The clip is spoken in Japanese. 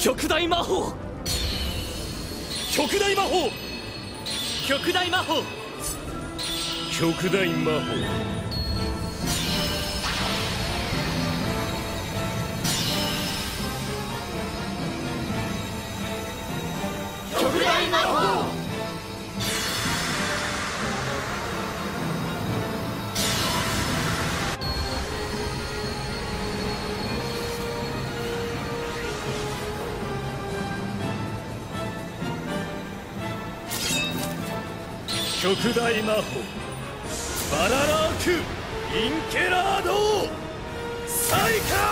極大魔法、 極大魔法、 極大魔法、 極大魔法、 極大魔法、 極大魔法、バララーク・インケラード・サイカー。